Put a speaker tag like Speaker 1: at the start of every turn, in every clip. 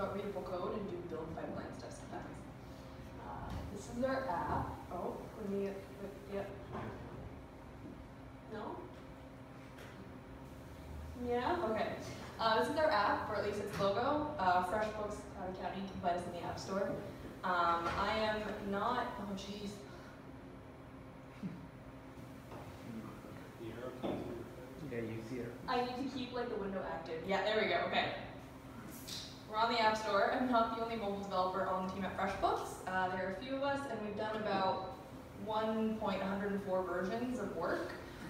Speaker 1: about readable code and do build pipeline stuff sometimes. This is our app. Oh, let me, yep. No? Yeah? Okay. This is our app, or at least its logo. FreshBooks Academy can find us in the App Store. I am not, oh jeez.
Speaker 2: Yeah, you see it.
Speaker 1: I need to keep like the window active. Yeah, there we go, okay. We're on the App Store. I'm not the only mobile developer on the team at FreshBooks. There are a few of us, and we've done about 1.104 versions of work.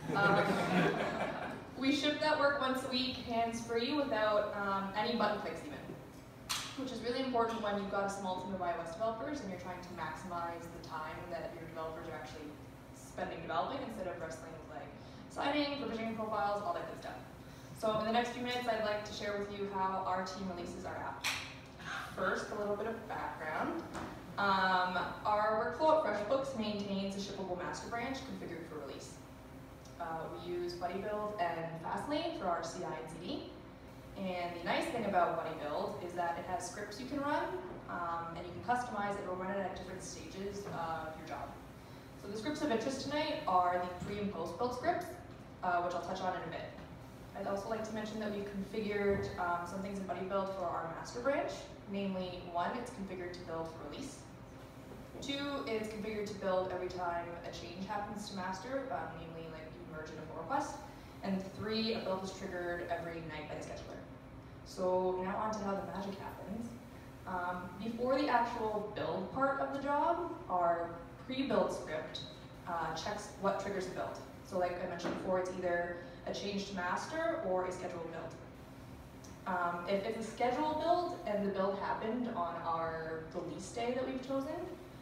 Speaker 1: We ship that work once a week, hands-free, without any button clicks even, which is really important when you've got a small team of iOS developers and you're trying to maximize the time that your developers are actually spending developing instead of wrestling with like signing, provisioning profiles, all that good stuff. So in the next few minutes, I'd like to share with you how our team releases our app. First, a little bit of background. Our workflow at FreshBooks maintains a shippable master branch configured for release. We use BuddyBuild and Fastlane for our CI and CD. And the nice thing about BuddyBuild is that it has scripts you can run, and you can customize it or run it at different stages of your job. So the scripts of interest tonight are the pre- and post-build scripts, which I'll touch on in a bit. I'd also like to mention that we've configured some things in BuddyBuild for our master branch. Namely, 1, it's configured to build for release. 2, it's configured to build every time a change happens to master, namely like you merge in a pull request. And 3, a build is triggered every night by the scheduler. So now on to how the magic happens. Before the actual build part of the job, our pre-build script checks what triggers a build. So like I mentioned before, it's either a change to master or a scheduled build. If it's a scheduled build and the build happened on our release day that we've chosen,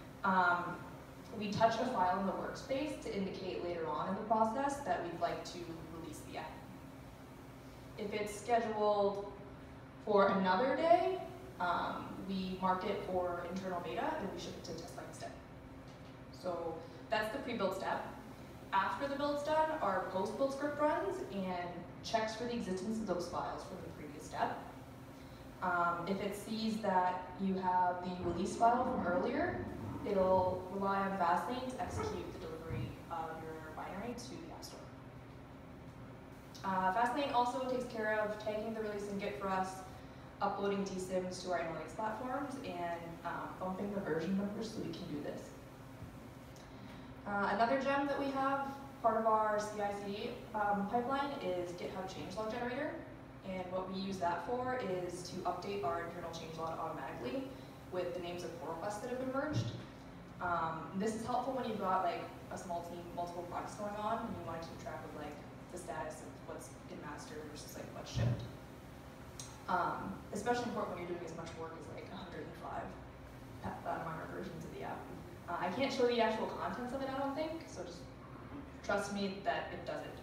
Speaker 1: we touch a file in the workspace to indicate later on in the process that we'd like to release the app. If it's scheduled for another day, we mark it for internal beta and we ship it to test line instead. So that's the pre-build step. After the build's done, our post-build script runs and checks for the existence of those files from the previous step. If it sees that you have the release file from earlier, it'll rely on Fastlane to execute the delivery of your binary to the App Store. Fastlane also takes care of tagging the release in Git for us, uploading DSIMs to our analytics platforms, and bumping the version numbers so we can do this. Another gem that we have, part of our CI/CD pipeline, is GitHub changelog generator. And what we use that for is to update our internal changelog automatically with the names of pull requests that have been merged. This is helpful when you've got like a small team, multiple projects going on, and you want to keep track of like the status of what's in master versus like what's shipped. Especially important when you're doing as much work as like 105 minor versions of the app. I can't show the actual contents of it, I don't think, so just trust me that it does it.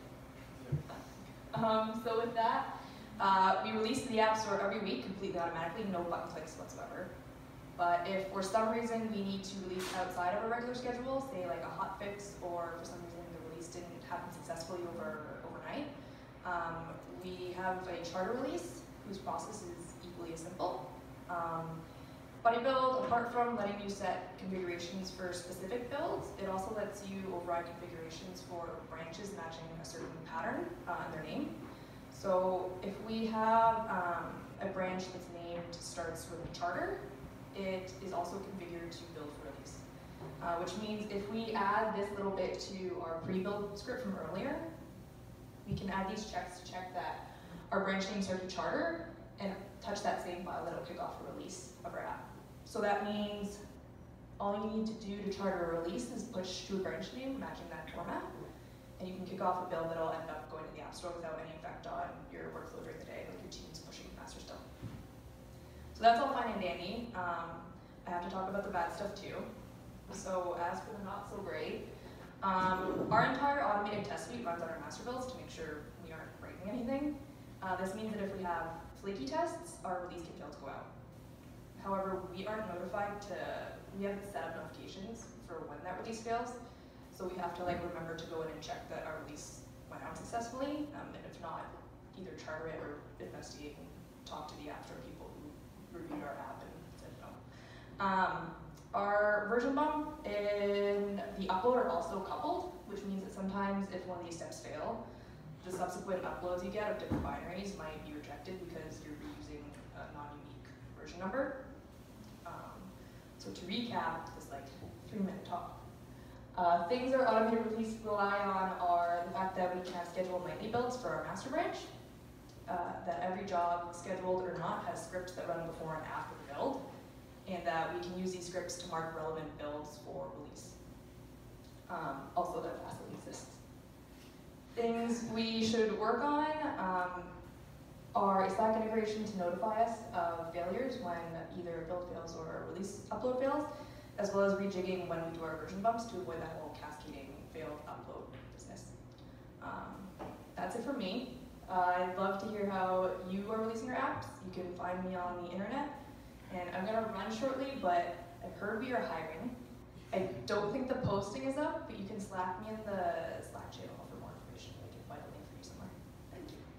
Speaker 1: So with that, we release the App Store every week completely automatically, no button clicks whatsoever. But if for some reason we need to release outside of a regular schedule, say like a hotfix, or for some reason the release didn't happen successfully overnight, we have a charter release whose process is equally as simple. BuddyBuild, apart from letting you set configurations for specific builds, it also lets you override configurations for branches matching a certain pattern in their name. So if we have a branch that's named starts with a charter, it is also configured to build for release. Which means if we add this little bit to our pre-build script from earlier, we can add these checks to check that our branch name starts with charter and touch that same file that'll kick off a release of our app. So that means all you need to do to charter a release is push to a branch name matching that format, and you can kick off a build that'll end up going to the App Store without any effect on your workflow during the day, like your team's pushing master stuff. So that's all fine and dandy. I have to talk about the bad stuff too. So as for the not so great, our entire automated test suite runs on our master builds to make sure we aren't breaking anything. This means that if we have flaky tests, our release can fail to go out. However, we aren't notified we haven't set up notifications for when that release fails, so we have to like remember to go in and check that our release went out successfully, and if not, either charter it or investigate and talk to the App Store people who reviewed our app and said no. Our version bump and the upload are also coupled, which means that sometimes if one of these steps fail, the subsequent uploads you get of different binaries might be rejected because you're reusing a non-unique version number. So to recap this like 3-minute talk. Things our automated release rely on are the fact that we can schedule nightly builds for our master branch, that every job, scheduled or not, has scripts that run before and after the build, and that we can use these scripts to mark relevant builds for release. Also that Fastly exists. Things we should work on are a Slack integration to notify us of failures when either a build fails or a release upload fails, as well as rejigging when we do our version bumps to avoid that whole cascading failed upload business. That's it for me. I'd love to hear how you are releasing your apps. You can find me on the internet. And I'm gonna run shortly, but I've heard we are hiring. I don't think the posting is up, but you can Slack me in the Slack channel for more information. I can find a link for you somewhere. Thank you.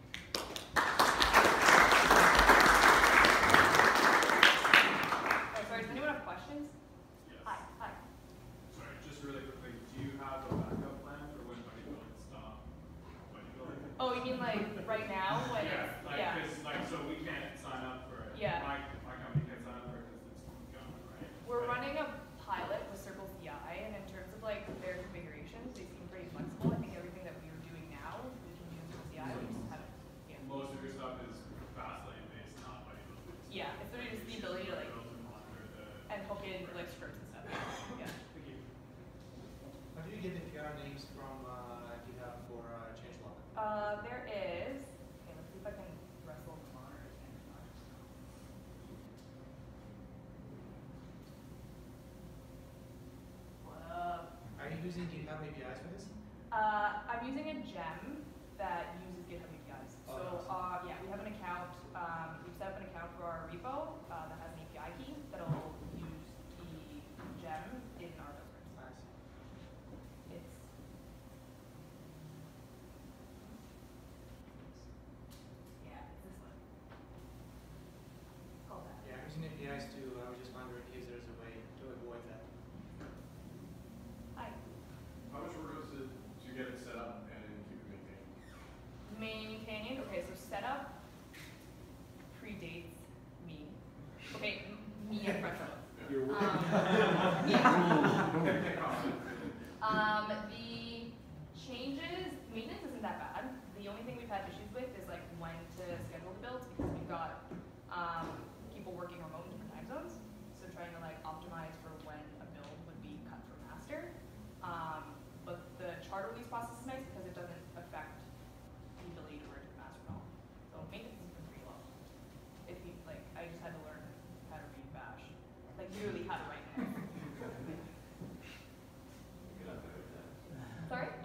Speaker 1: Oh, sorry, does anyone have questions?
Speaker 3: Yes.
Speaker 1: Hi.
Speaker 3: Sorry, just really quickly, do you have a backup plan for when bodybuilding stop bodybuilding?
Speaker 1: Oh, you mean like right now? When
Speaker 3: Yeah,
Speaker 1: it's,
Speaker 3: like,
Speaker 1: yeah.
Speaker 3: 'cause, like, so we can't sign up for it.
Speaker 1: Yeah.
Speaker 3: My company can't sign up for it because it's gone, right?
Speaker 1: We're
Speaker 3: Right.
Speaker 1: running a pilot with Circle CI, and in terms of like their configurations, they seem pretty flexible. I think everything that we are doing now, we can use with CI. We just haven't. Yeah.
Speaker 3: Most of your stuff is Fastlane based, not bodybuilding.
Speaker 1: Yeah, it's really just the ability to like
Speaker 3: Build and monitor the.
Speaker 1: and hook in like scripts and stuff. Yeah.
Speaker 3: Thank you.
Speaker 4: How do you get the PR names from GitHub for changelog?
Speaker 1: There is. Okay, let's see if I can wrestle the monitor again. What up?
Speaker 4: Are you using GitHub APIs for this?
Speaker 1: I'm using a gem that uses GitHub APIs.
Speaker 4: Oh,
Speaker 1: So
Speaker 4: nice.
Speaker 1: yeah, we have an account. We've set up an account for our repo that has an API key that'll use the gem in our build scripts.
Speaker 4: Nice.
Speaker 1: It's yeah, it's this one. Call that.
Speaker 4: Yeah, I'm using APIs too. I was just wondering if there's a way to avoid that.
Speaker 1: Hi.
Speaker 3: How much work goes to get it set up and keep it maintained?
Speaker 1: Maintaining. Okay, so setup predates me. Okay, me and Fresho.
Speaker 3: Your work.
Speaker 1: Yeah. The changes, maintenance isn't that bad. The only thing we've had issues with is like when to schedule the builds because we've got people working remote in different time zones. So trying to like optimize for when a build would be cut from master. But the charter release process is nice because it doesn't affect the ability to work to master at all. So maintenance has been pretty low. If you like, I just had to learn how to read Bash, like literally how to write in it. Sorry?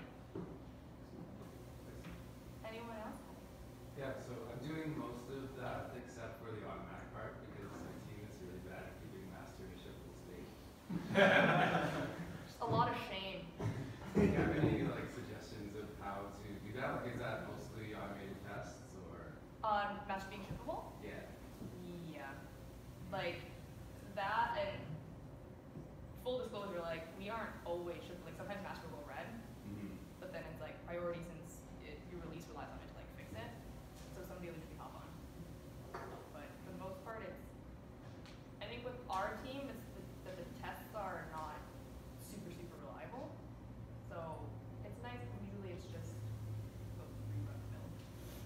Speaker 1: Anyone else?
Speaker 5: Yeah, so I'm doing most of that except for the automatic part because my team is really bad at keeping master in a shippable state.
Speaker 1: Just a lot of shame.
Speaker 5: Do you have any like suggestions of how to do that? Like, is that mostly automated tests or?
Speaker 1: On master being shippable?
Speaker 5: Yeah.
Speaker 1: Yeah. Like that and full disclosure, like we aren't always shippable. Like sometimes master will go red,
Speaker 5: Mm-hmm.
Speaker 1: but then it's like priority since your release relies on it to like fix it. So somebody will usually hop on. But for the most part, it's. I think with our team, it's that the tests are not super reliable. So it's nice. But usually, it's just go rerun the build.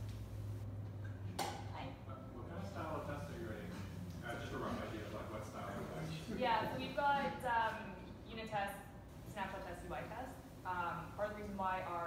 Speaker 1: Hi.
Speaker 3: What kind of style of test are you writing? Just a rough idea of like what style of test.
Speaker 1: Yeah, so we've got unit test, snapshot test, UI test. Part of the reason why our